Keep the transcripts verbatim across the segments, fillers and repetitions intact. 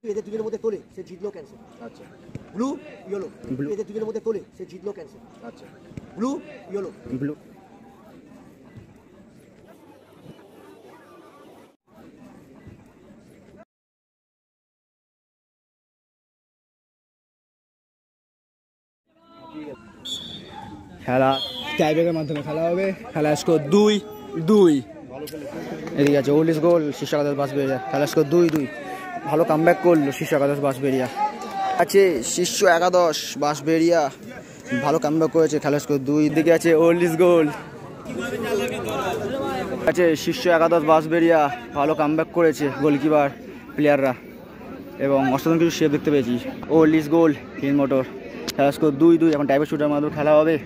এদের দুজনের মধ্যে তোলে সে জিতলো ক্যান্সেল। আচ্ছা ব্লু ইয়েলো ব্লু এদের দুজনের মধ্যে তোলে সে জিতলো ক্যান্সেল। আচ্ছা ব্লু ইয়েলো ব্লু খেলা টাইব্রেকের মাধ্যমে খেলা হবে। খেলা স্কোর দুই দুই। এদিকে আছে ওল্ড ইজ গোল শীর্ষ একাদশ বাঁশবেড়িয়া। খেলা স্কোর দুই দুই। ভালো কামব্যাক করলো শীর্ষ একাদশ বাঁশবেড়িয়া। আছে শীর্ষ একাদশ বাঁশবেড়িয়া ভালো কামব্যাক করেছে। খেলা স্কোর দুই। দিকে আছে ওল্ড ইজ গোল। আছে শীর্ষ একাদশ বাঁশবেড়িয়া ভালো কামব্যাক করেছে গোলকিপার প্লেয়াররা এবং অসাধারণ কিছু সেভ দেখতে পেয়েছি। ওল্ড ইজ গোল হিন মোটর। খেলা স্কোর দুই দুই। এখন টাইব্রেক শুটার মাধ্যমে খেলা হবে।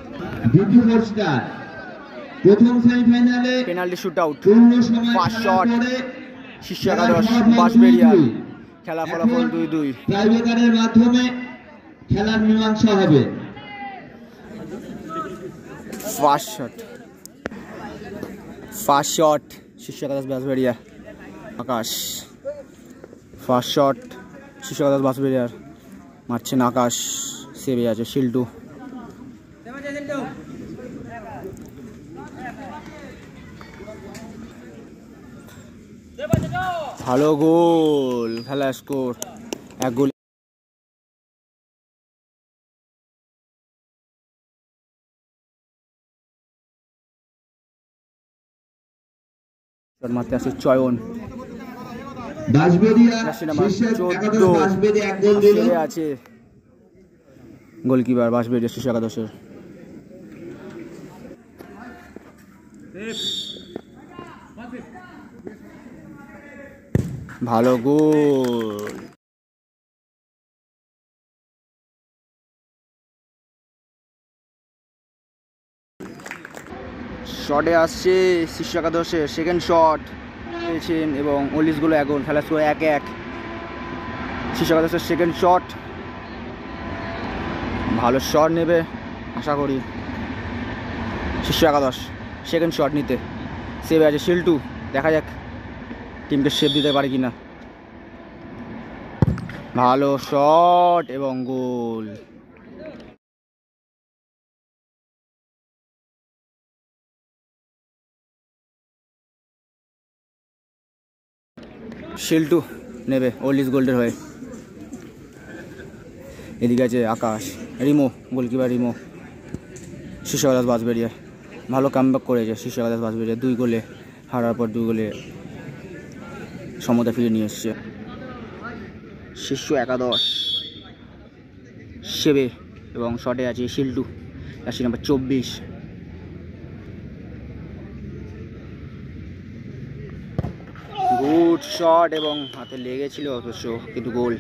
প্রথম সেমিফাইনালে পেনাল্টি শুটআউট ফার্স্ট শট শীর্ষ একাদশ বাঁশবেড়িয়া। খেলা ফলাফল দুই দুই। টাইব্রেকারের মাধ্যমে খেলার মীমাংসা হবে। ফার্স্ট শট ফার্স্ট শট শীর্ষ একাদশ বাঁশবেড়িয়া। আকাশ ফার্স্ট শট শীর্ষ একাদশ বাঁশবেড়িয়ার মারছেন আকাশ। সেভে আছে শিল্টু। ভালো গোল। খেলা স্কোর এক গোল। মারতে আসছে চয়ন। আছে গোলকিপার বাঁশবেড়িয়া শীর্ষ একাদশের। ভালো গোল। শটে আসছে শীর্ষ একাদশের সেকেন্ড শট পেয়েছেন এবং ওল্ড ইজ গোল এক গোল। খেলা স্কোর এক এক। শীর্ষ একাদশের সেকেন্ড শট ভালো শট নেবে আশা করি শীর্ষ একাদশ। সেকেন্ড শট নিতে সেভ আছে শিল্টু। দেখা যাক টিমকে সেভ দিতে পারে কিনা। ভালো শট এবং গোল। শিল্টু নেবে ওল্ড ইজ গোল্ডের হয়ে। এদিকে আছে আকাশ। রিমো গোলকিপার রিমো শীর্ষ একাদশ বাঁশবেড়িয়া ভালো কামব্যাক করেছে শীর্ষ একাদশ বাঁশবেড়িয়া। দুই গোলে হারার পর দুই গোলে সমতা ফিরে নিয়ে এসছে শীর্ষ একাদশ। সেবে এবং শটে আছে শিল্টু রাশি নাম্বার চব্বিশ। গুড শট এবং হাতে লেগেছিল অবশ্য কিন্তু গোল।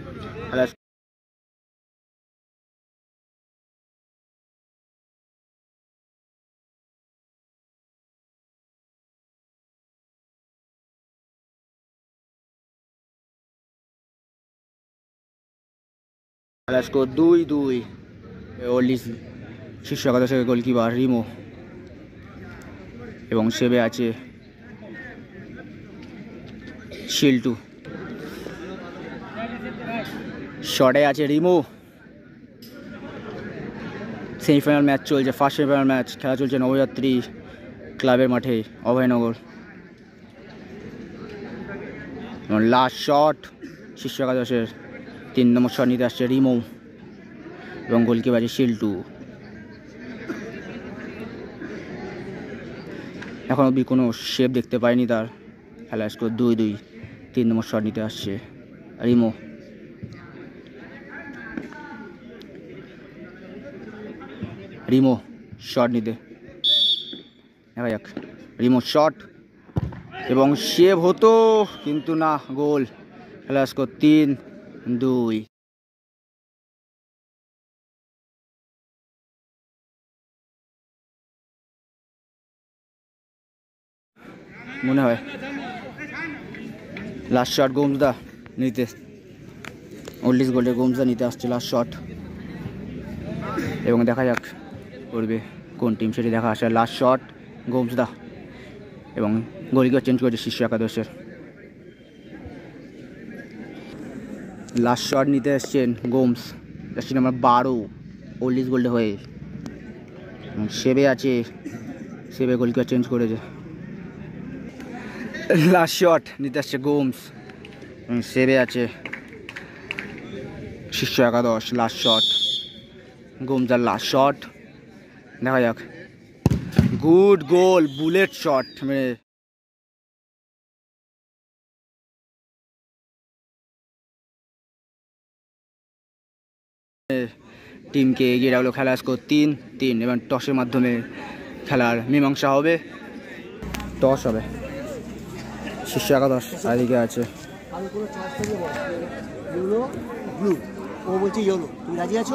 খেলা স্কোর দুই দুই। ওল্ড ইজ শীর্ষ একাদশের গোলকিপার রিমো এবং সেবে আছে শিল্টু। শটে আছে রিমো। সেমিফাইনাল ম্যাচ চলছে ফার্স্ট সেমিফাইনাল ম্যাচ। খেলা চলছে নবযাত্রী ক্লাবের মাঠে অভয়নগর। লাস্ট শট শীর্ষ একাদশের তিন নম্বর শট নিতে আসছে রিমো এবং গোলকিপার আছে শিল্টু। এখন অব্দি কোনো শেপ দেখতে পাইনি তার। খেলা স্কোর দুই দুই। তিন নম্বর শট নিতে আসছে রিমো। রিমো শট নিতে দেখা যাক। রিমো শট এবং সেভ হতো কিন্তু না গোল। খেলা স্কোর তিন দুই। মনে হয় লাস্ট শট গোমসদা নিতে ওল্ড ইজ গোল্ডের গোমসদা নিতে আসছে লাস্ট শট এবং দেখা যাক করবে কোন টিম সেটি দেখা আসে। লাস্ট শট গোমসদা এবং গোলকিপার চেঞ্জ করেছে শীর্ষ একাদশের। লাস্ট শট নিতে এসছেন গোমস, জার্সি নাম্বার বারো, ওল্ড ইজ গোল্ডে হয়ে। সেবে আছে, সেবে গোলকিপার চেঞ্জ করেছে। লাস্ট শট নিতে আসছে গোমস, সেবে আছে শীর্ষ একাদশ। লাস্ট শট গোমস আর লাস্ট শট, দেখা যাক। Good goal, bullet shot. মানে টিমকে এগিয়ে রাখলো। খেলা স্কোর তিন তিন। এবং টসের মাধ্যমে খেলার মীমাংসা হবে। টস হবে, শীর্ষ একাদশ এদিকে আছে। আমি কোনো চয়েস করিয়ে বল, ইয়েলো ব্লু, ও বলছে ইয়েলো, তুমি রাজি আছো?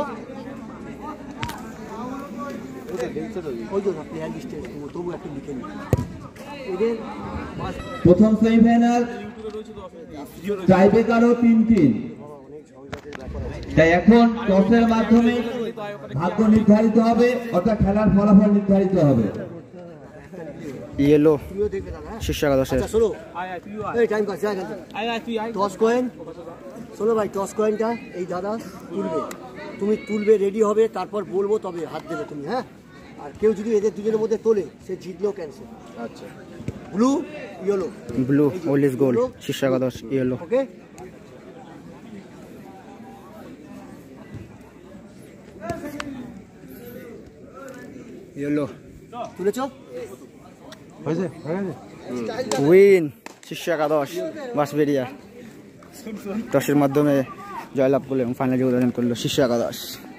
ওই তো প্লেয়ার লিস্টে তবু একটু লিখে নি এদের। প্রথম সেমিফাইনাল টাইব্রেকারও তিন তিন। তাই এখন টসের মাধ্যমে ভাগ্য নির্ধারিত হবে, অর্থাৎ খেলার ফলাফল নির্ধারিত হবে। ইয়েলো তুমিও দেখবে দাদা। শীর্ষ একাদশের। আচ্ছা শোনো, এই টাইম পাস যায় টস কয়েন। শোনো ভাই, টস কয়েনটা এই দাদা তুলবে, তুমি তুলবে, রেডি হবে, তারপর বলবো তবে হাত দেবে তুমি। হ্যাঁ, আর কেউ যদি এদের দুজনের মধ্যে তোলে সে জিতলেও ক্যান্সেল। আচ্ছা, blue yellow, blue old is gold, Shirsha Ekadash yellow. Okay, yellow তুলেছ? উইন, শীর্ষ একাদশ বাঁশবেড়িয়া টসের মাধ্যমে জয়লাভ করলো এবং ফাইনাল যোগদান করলো শীর্ষ একাদশ।